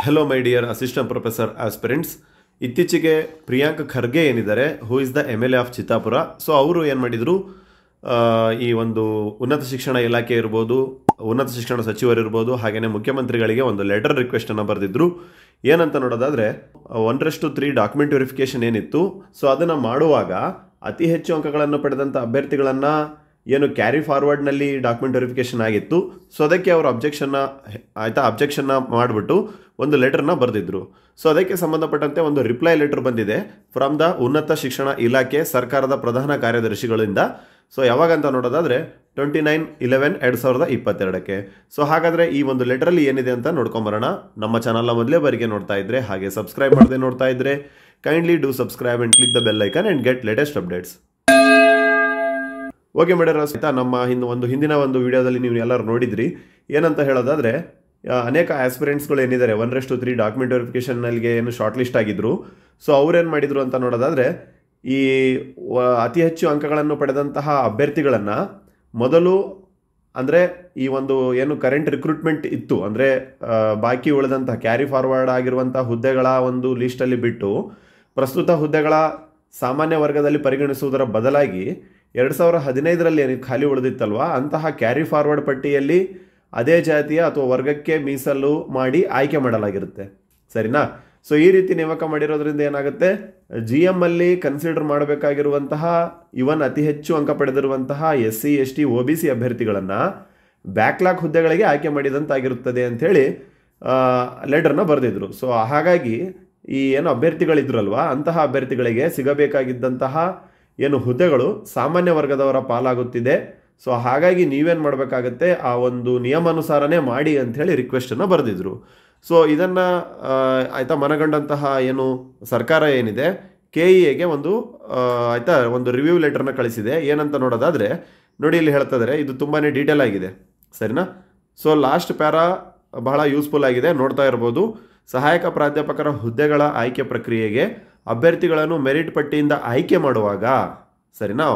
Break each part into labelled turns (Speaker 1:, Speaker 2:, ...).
Speaker 1: Hello my dear assistant professor aspirants. ಇತ್ತೀಚೆಗೆ ಪ್ರಿಯಾಂಕ್ ಖರ್ಗೆ ಏನಿದ್ದಾರೆ who is the MLA of Chittapur. So ಅವರು ಏನು ಮಾಡಿದರು, ಈ ಒಂದು ಉನ್ನತ ಶಿಕ್ಷಣ ಇಲಾಖೆ ಇರ್ಬೋದು, ಉನ್ನತ ಶಿಕ್ಷಣ ಸಚಿವರು ಇರ್ಬೋದು, ಹಾಗೆಯೇ ಮುಖ್ಯಮಂತ್ರಿಗಳಿಗೆ ಒಂದು ಲೆಟರ್ ರಿಕ್ವೆಸ್ಟನ್ನು ಬರೆದಿದ್ರು. ಏನಂತ ನೋಡೋದಾದರೆ 1:3 ಡಾಕ್ಯುಮೆಂಟ್ ವೆರಿಫಿಕೇಷನ್ ಏನಿತ್ತು, ಸೊ ಅದನ್ನು ಮಾಡುವಾಗ ಅತಿ ಹೆಚ್ಚು ಅಂಕಗಳನ್ನು ಪಡೆದಂಥ ಅಭ್ಯರ್ಥಿಗಳನ್ನು ಏನು ಕ್ಯಾರಿ ಫಾರ್ವರ್ಡ್ನಲ್ಲಿ ಡಾಕ್ಯುಮೆಂಟ್ ವೆರಿಫಿಕೇಷನ್ ಆಗಿತ್ತು, ಸೊ ಅದಕ್ಕೆ ಅವರು ಅಬ್ಜೆಕ್ಷನ್ನ ಮಾಡಿಬಿಟ್ಟು ಒಂದು ಲೆಟರ್ನ ಬರೆದಿದ್ರು. ಸೊ ಅದಕ್ಕೆ ಸಂಬಂಧಪಟ್ಟಂತೆ ಒಂದು ರಿಪ್ಲೈ ಲೆಟರ್ ಬಂದಿದೆ ಫ್ರಮ್ ದ ಉನ್ನತ ಶಿಕ್ಷಣ ಇಲಾಖೆ ಸರ್ಕಾರದ ಪ್ರಧಾನ ಕಾರ್ಯದರ್ಶಿಗಳಿಂದ. ಸೊ ಯಾವಾಗಂತ ನೋಡೋದಾದರೆ 29/11/2022. ಸೊ ಹಾಗಾದರೆ ಈ ಒಂದು ಲೆಟರಲ್ಲಿ ಏನಿದೆ ಅಂತ ನೋಡ್ಕೊಂಬರೋಣ. ನಮ್ಮ ಚಾನಲ್ನ ಮೊದಲೇ ಬಾರಿಗೆ ನೋಡ್ತಾ ಇದ್ದರೆ ಹಾಗೆ ಸಬ್ಸ್ಕ್ರೈಬ್ ಮಾಡದೆ ನೋಡ್ತಾ ಇದ್ದರೆ kindly do subscribe and click the bell icon and get latest updates. Okay madam, ನಮ್ಮ ಹಿಂದಿನ ಒಂದು ವಿಡಿಯೋದಲ್ಲಿ ನೀವು ಎಲ್ಲರೂ ನೋಡಿದ್ರಿ. ಏನಂತ ಹೇಳೋದಾದರೆ, ಅನೇಕ ಆಸ್ಪಿರೆಂಟ್ಸ್ಗಳು ಏನಿದ್ದಾರೆ 1:3 ಡಾಕ್ಯುಮೆಂಟ್ ವೆರಿಫಿಕೇಷನ್ಗೆ ಏನು ಶಾರ್ಟ್ ಲಿಸ್ಟ್ ಆಗಿದ್ರು. ಸೊ ಅವ್ರೇನು ಮಾಡಿದರು ಅಂತ ನೋಡೋದಾದರೆ, ಈ ಅತಿ ಹೆಚ್ಚು ಅಂಕಗಳನ್ನು ಪಡೆದಂತಹ ಅಭ್ಯರ್ಥಿಗಳನ್ನು ಮೊದಲು ಅಂದರೆ ಈ ಒಂದು ಏನು ಕರೆಂಟ್ ರಿಕ್ರೂಟ್ಮೆಂಟ್ ಇತ್ತು, ಅಂದರೆ ಬಾಕಿ ಉಳಿದಂತಹ ಕ್ಯಾರಿ ಫಾರ್ವರ್ಡ್ ಆಗಿರುವಂಥ ಹುದ್ದೆಗಳ ಒಂದು ಲೀಸ್ಟಲ್ಲಿ ಬಿಟ್ಟು ಪ್ರಸ್ತುತ ಹುದ್ದೆಗಳ ಸಾಮಾನ್ಯ ವರ್ಗದಲ್ಲಿ ಪರಿಗಣಿಸುವುದರ ಬದಲಾಗಿ 2015ರಲ್ಲಿ ಏನು ಖಾಲಿ ಉಳಿದಿತ್ತಲ್ವ, ಅಂತಹ ಕ್ಯಾರಿ ಫಾರ್ವರ್ಡ್ ಪಟ್ಟಿಯಲ್ಲಿ ಅದೇ ಜಾತಿಯ ಅಥವಾ ವರ್ಗಕ್ಕೆ ಮೀಸಲು ಮಾಡಿ ಆಯ್ಕೆ ಮಾಡಲಾಗಿರುತ್ತೆ. ಸರಿನಾ? ಸೊ ಈ ರೀತಿ ನೇಮಕ ಮಾಡಿರೋದ್ರಿಂದ ಏನಾಗುತ್ತೆ, GM ಅಲ್ಲಿ ಕನ್ಸಿಡರ್ ಮಾಡಬೇಕಾಗಿರುವಂತಹ ಇವನ್ ಅತಿ ಹೆಚ್ಚು ಅಂಕ ಪಡೆದಿರುವಂತಹ SC ST OBC ಅಭ್ಯರ್ಥಿಗಳನ್ನು ಬ್ಯಾಕ್ಲಾಗ್ ಹುದ್ದೆಗಳಿಗೆ ಆಯ್ಕೆ ಮಾಡಿದಂತಾಗಿರುತ್ತದೆ ಅಂಥೇಳಿ ಲೆಟರ್ನ ಬರೆದಿದ್ರು. ಸೊ ಹಾಗಾಗಿ ಈ ಏನು ಅಭ್ಯರ್ಥಿಗಳಿದ್ರಲ್ವ, ಅಂತಹ ಅಭ್ಯರ್ಥಿಗಳಿಗೆ ಸಿಗಬೇಕಾಗಿದ್ದಂತಹ ಏನು ಹುದ್ದೆಗಳು ಸಾಮಾನ್ಯ ವರ್ಗದವರ ಪಾಲಾಗುತ್ತಿದೆ. ಸೊ ಹಾಗಾಗಿ ನೀವೇನು ಮಾಡಬೇಕಾಗತ್ತೆ, ಆ ಒಂದು ನಿಯಮಾನುಸಾರನೇ ಮಾಡಿ ಅಂಥೇಳಿ ರಿಕ್ವೆಸ್ಟನ್ನು ಬರೆದಿದ್ರು. ಸೊ ಇದನ್ನು ಮನಗಂಡಂತಹ ಏನು ಸರ್ಕಾರ ಏನಿದೆ KEAಗೆ ಒಂದು ರಿವ್ಯೂ ಲೆಟರ್ನ ಕಳಿಸಿದೆ. ಏನಂತ ನೋಡೋದಾದರೆ ನೋಡಿ, ಇಲ್ಲಿ ಹೇಳ್ತಾ ಇದ್ದಾರೆ, ಇದು ತುಂಬಾ ಡೀಟೇಲ್ ಆಗಿದೆ. ಸರಿನಾ? ಸೊ ಲಾಸ್ಟ್ ಪ್ಯಾರಾ ಬಹಳ ಯೂಸ್ಫುಲ್ ಆಗಿದೆ, ನೋಡ್ತಾ ಇರ್ಬೋದು. ಸಹಾಯಕ ಪ್ರಾಧ್ಯಾಪಕರ ಹುದ್ದೆಗಳ ಆಯ್ಕೆ ಪ್ರಕ್ರಿಯೆಗೆ ಅಭ್ಯರ್ಥಿಗಳನ್ನು ಮೆರಿಟ್ ಪಟ್ಟಿಯಿಂದ ಆಯ್ಕೆ ಮಾಡುವಾಗ, ಸರಿನಾ,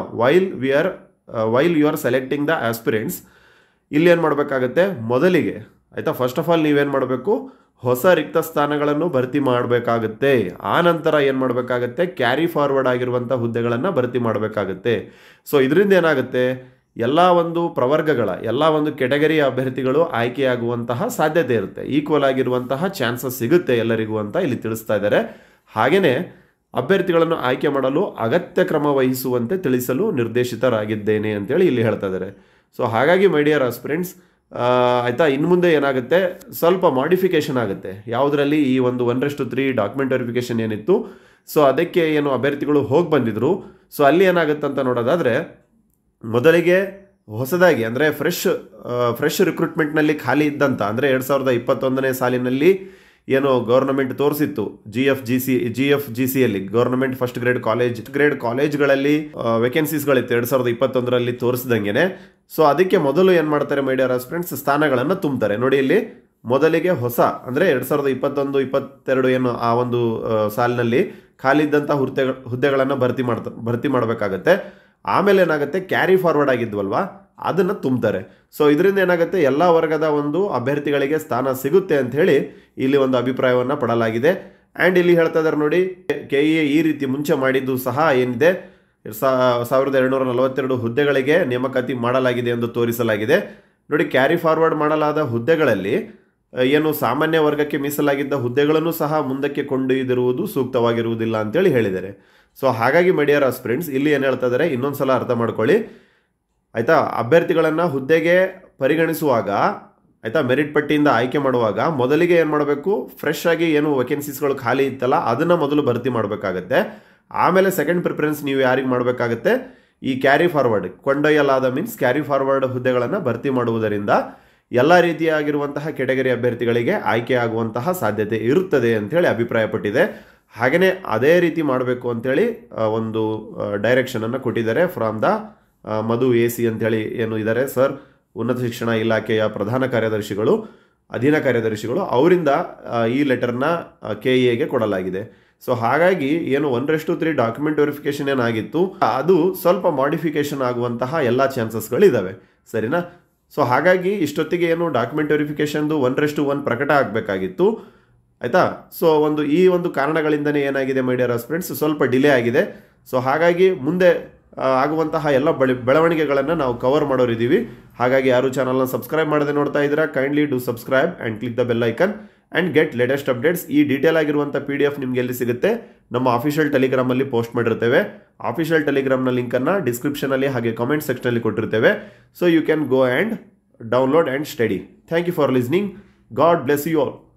Speaker 1: while you are selecting the aspirants, ಇಲ್ಲಿ ಏನು ಮಾಡಬೇಕಾಗತ್ತೆ, ಮೊದಲಿಗೆ ಫಸ್ಟ್ ಆಫ್ ಆಲ್ ನೀವೇನು ಮಾಡಬೇಕು, ಹೊಸ ರಿಕ್ತ ಸ್ಥಾನಗಳನ್ನು ಭರ್ತಿ ಮಾಡಬೇಕಾಗುತ್ತೆ. ಆ ನಂತರ ಏನು ಮಾಡಬೇಕಾಗತ್ತೆ, ಕ್ಯಾರಿ ಫಾರ್ವರ್ಡ್ ಆಗಿರುವಂಥ ಹುದ್ದೆಗಳನ್ನು ಭರ್ತಿ ಮಾಡಬೇಕಾಗತ್ತೆ. ಸೊ ಇದರಿಂದ ಏನಾಗುತ್ತೆ, ಎಲ್ಲ ಒಂದು ಪ್ರವರ್ಗಗಳ ಎಲ್ಲ ಒಂದು ಕೆಟಗರಿಯ ಅಭ್ಯರ್ಥಿಗಳು ಆಯ್ಕೆಯಾಗುವಂತಹ ಸಾಧ್ಯತೆ ಇರುತ್ತೆ, ಈಕ್ವಲ್ ಆಗಿರುವಂತಹ ಚಾನ್ಸಸ್ ಸಿಗುತ್ತೆ ಎಲ್ಲರಿಗೂ ಅಂತ ಇಲ್ಲಿ ತಿಳಿಸ್ತಾ ಇದ್ದಾರೆ. ಹಾಗೆಯೇ ಅಭ್ಯರ್ಥಿಗಳನ್ನು ಆಯ್ಕೆ ಮಾಡಲು ಅಗತ್ಯ ಕ್ರಮ ವಹಿಸುವಂತೆ ತಿಳಿಸಲು ನಿರ್ದೇಶಿತರಾಗಿದ್ದೇನೆ ಅಂತೇಳಿ ಇಲ್ಲಿ ಹೇಳ್ತಾ ಇದ್ದಾರೆ. ಸೊ ಹಾಗಾಗಿ ಮೈ ಡಿಯರ್ ಆಸ್ಪಿರೆಂಟ್ಸ್, ಇನ್ನು ಮುಂದೆ ಏನಾಗುತ್ತೆ, ಸ್ವಲ್ಪ ಮಾಡಿಫಿಕೇಷನ್ ಆಗುತ್ತೆ. ಯಾವುದರಲ್ಲಿ ಈ ಒಂದು 1:3 ಡಾಕ್ಯುಮೆಂಟ್ ವೆರಿಫಿಕೇಷನ್ ಏನಿತ್ತು, ಸೊ ಅದಕ್ಕೆ ಏನು ಅಭ್ಯರ್ಥಿಗಳು ಹೋಗಿ ಬಂದಿದ್ರು. ಸೊ ಅಲ್ಲಿ ಏನಾಗುತ್ತೆ ಅಂತ ನೋಡೋದಾದರೆ, ಮೊದಲಿಗೆ ಹೊಸದಾಗಿ ಅಂದರೆ ಫ್ರೆಶ್ ರಿಕ್ರೂಟ್ಮೆಂಟ್ನಲ್ಲಿ ಖಾಲಿ ಇದ್ದಂಥ, ಅಂದರೆ 2021ನೇ ಸಾಲಿನಲ್ಲಿ ಏನು ಗೌರ್ನಮೆಂಟ್ ತೋರಿಸಿತ್ತು GFGCಯಲ್ಲಿ ಗೌರ್ನಮೆಂಟ್ ಫಸ್ಟ್ ಗ್ರೇಡ್ ಕಾಲೇಜ್ಗಳಲ್ಲಿ ವೇಕೆನ್ಸೀಸ್ಗಳಿತ್ತು 2021ರಲ್ಲಿ ತೋರಿಸಿದಂಗೆ. ಸೊ ಅದಕ್ಕೆ ಮೊದಲು ಏನು ಮಾಡ್ತಾರೆ ಮೈ ಡಿಯರ್ ಆಸ್ಪಿರೆಂಟ್ಸ್, ಸ್ಥಾನಗಳನ್ನು ತುಂಬ್ತಾರೆ. ನೋಡಿ, ಇಲ್ಲಿ ಮೊದಲಿಗೆ ಹೊಸ ಅಂದರೆ 2021-22 ಏನು ಆ ಒಂದು ಸಾಲಿನಲ್ಲಿ ಖಾಲಿ ಇದ್ದಂಥ ಹುದ್ದೆಗಳನ್ನು ಭರ್ತಿ ಮಾಡಬೇಕಾಗತ್ತೆ. ಆಮೇಲೆ ಏನಾಗುತ್ತೆ, ಕ್ಯಾರಿ ಫಾರ್ವರ್ಡ್ ಆಗಿದ್ವಲ್ವಾ, ಅದನ್ನು ತುಂಬ್ತಾರೆ. ಸೊ ಇದರಿಂದ ಏನಾಗುತ್ತೆ, ಎಲ್ಲ ವರ್ಗದ ಒಂದು ಅಭ್ಯರ್ಥಿಗಳಿಗೆ ಸ್ಥಾನ ಸಿಗುತ್ತೆ ಅಂಥೇಳಿ ಇಲ್ಲಿ ಒಂದು ಅಭಿಪ್ರಾಯವನ್ನು ಪಡಲಾಗಿದೆ. ಆ್ಯಂಡ್ ಇಲ್ಲಿ ಹೇಳ್ತಾ ಇದ್ದಾರೆ ನೋಡಿ, KEA ಈ ರೀತಿ ಮುಂಚೆ ಮಾಡಿದ್ದು ಸಹ ಏನಿದೆ 1242 ಹುದ್ದೆಗಳಿಗೆ ನೇಮಕಾತಿ ಮಾಡಲಾಗಿದೆ ಎಂದು ತೋರಿಸಲಾಗಿದೆ. ನೋಡಿ, ಕ್ಯಾರಿ ಫಾರ್ವರ್ಡ್ ಮಾಡಲಾದ ಹುದ್ದೆಗಳಲ್ಲಿ ಏನು ಸಾಮಾನ್ಯ ವರ್ಗಕ್ಕೆ ಮೀಸಲಾಗಿದ್ದ ಹುದ್ದೆಗಳನ್ನು ಸಹ ಮುಂದಕ್ಕೆ ಕೊಂಡೊಯ್ದಿರುವುದು ಸೂಕ್ತವಾಗಿರುವುದಿಲ್ಲ ಅಂತೇಳಿ ಹೇಳಿದ್ದಾರೆ. ಸೊ ಹಾಗಾಗಿ ಮೈ ಡಿಯರ್ ಆಸ್ಪಿರೆಂಟ್ಸ್, ಇಲ್ಲಿ ಏನು ಹೇಳ್ತಾ ಇದ್ದಾರೆ ಇನ್ನೊಂದು ಸಲ ಅರ್ಥ ಮಾಡ್ಕೊಳ್ಳಿ. ಅಭ್ಯರ್ಥಿಗಳನ್ನು ಹುದ್ದೆಗೆ ಪರಿಗಣಿಸುವಾಗ ಮೆರಿಟ್ ಪಟ್ಟಿಯಿಂದ ಆಯ್ಕೆ ಮಾಡುವಾಗ ಮೊದಲಿಗೆ ಏನು ಮಾಡಬೇಕು, ಫ್ರೆಶ್ ಆಗಿ ಏನು ವೇಕೆನ್ಸೀಸ್ಗಳು ಖಾಲಿ ಇತ್ತಲ್ಲ ಅದನ್ನು ಮೊದಲು ಭರ್ತಿ ಮಾಡಬೇಕಾಗತ್ತೆ. ಆಮೇಲೆ ಸೆಕೆಂಡ್ ಪ್ರಿಫರೆನ್ಸ್ ನೀವು ಯಾರಿಗೆ ಮಾಡಬೇಕಾಗತ್ತೆ, ಈ ಕ್ಯಾರಿ ಫಾರ್ವರ್ಡ್ ಕೊಂಡೊಯ್ಯಲಾದ ಮೀನ್ಸ್ ಕ್ಯಾರಿ ಫಾರ್ವರ್ಡ್ ಹುದ್ದೆಗಳನ್ನು ಭರ್ತಿ ಮಾಡುವುದರಿಂದ ಎಲ್ಲ ರೀತಿಯಾಗಿರುವಂತಹ ಕೆಟಗರಿ ಅಭ್ಯರ್ಥಿಗಳಿಗೆ ಆಯ್ಕೆ ಆಗುವಂತಹ ಸಾಧ್ಯತೆ ಇರುತ್ತದೆ ಅಂಥೇಳಿ ಅಭಿಪ್ರಾಯಪಟ್ಟಿದೆ. ಹಾಗೆಯೇ ಅದೇ ರೀತಿ ಮಾಡಬೇಕು ಅಂಥೇಳಿ ಒಂದು ಡೈರೆಕ್ಷನನ್ನು ಕೊಟ್ಟಿದ್ದಾರೆ ಫ್ರಾಮ್ ದ ಮಧು AC ಅಂಥೇಳಿ ಏನು ಇದ್ದಾರೆ ಸರ್, ಉನ್ನತ ಶಿಕ್ಷಣ ಇಲಾಖೆಯ ಪ್ರಧಾನ ಕಾರ್ಯದರ್ಶಿಗಳು, ಅಧೀನ ಕಾರ್ಯದರ್ಶಿಗಳು, ಅವರಿಂದ ಈ ಲೆಟರ್ನ KEAಗೆ ಕೊಡಲಾಗಿದೆ. ಸೊ ಹಾಗಾಗಿ ಏನು 1:3 ಡಾಕ್ಯುಮೆಂಟ್ ವೆರಿಫಿಕೇಷನ್ ಏನಾಗಿತ್ತು ಅದು ಸ್ವಲ್ಪ ಮಾಡಿಫಿಕೇಷನ್ ಆಗುವಂತಹ ಎಲ್ಲ ಚಾನ್ಸಸ್ಗಳಿದ್ದಾವೆ. ಸರಿನಾ? ಸೊ ಹಾಗಾಗಿ ಇಷ್ಟೊತ್ತಿಗೆ ಏನು ಡಾಕ್ಯುಮೆಂಟ್ ವೆರಿಫಿಕೇಷನ್ದು 1:1 ಪ್ರಕಟ ಆಗಬೇಕಾಗಿತ್ತು. ಆಯಿತಾ. ಸೊ ಈ ಒಂದು ಕಾರಣಗಳಿಂದನೇ ಏನಾಗಿದೆ ಮೈ ಡಿಯರ್ ಆಸ್ಪಿರೆಂಟ್ಸ್, ಸ್ವಲ್ಪ ಡಿಲೇ ಆಗಿದೆ. ಸೊ ಹಾಗಾಗಿ ಮುಂದೆ ಆಗುವಂತಹ ಎಲ್ಲ ಬೆಳವಣಿಗೆಗಳನ್ನು ನಾವು ಕವರ್ ಮಾಡೋರಿದ್ದೀವಿ. ಹಾಗಾಗಿ ಯಾರು ಚಾನಲ್ನ ಸಬ್ಸ್ಕ್ರೈಬ್ ಮಾಡದೆ ನೋಡ್ತಾ ಇದ್ದೀರಾ, kindly do subscribe and click the bell icon and get latest updates. ಈ ಡೀಟೇಲ್ ಆಗಿರುವಂಥ PDF ನಿಮಗೆ ಎಲ್ಲಿ ಸಿಗುತ್ತೆ, ನಮ್ಮ ಅಫಿಷಿಯಲ್ ಟೆಲಿಗ್ರಾಮಲ್ಲಿ ಪೋಸ್ಟ್ ಮಾಡಿರ್ತೇವೆ. ಅಫಿಷಿಯಲ್ ಟೆಲಿಗ್ರಾಮ್ನ ಲಿಂಕನ್ನು ಡಿಸ್ಕ್ರಿಪ್ಷನಲ್ಲಿ ಹಾಗೆ ಕಾಮೆಂಟ್ ಸೆಕ್ಷನಲ್ಲಿ ಕೊಟ್ಟಿರ್ತೇವೆ. So you can go and download and study. Thank you for listening. God bless you all.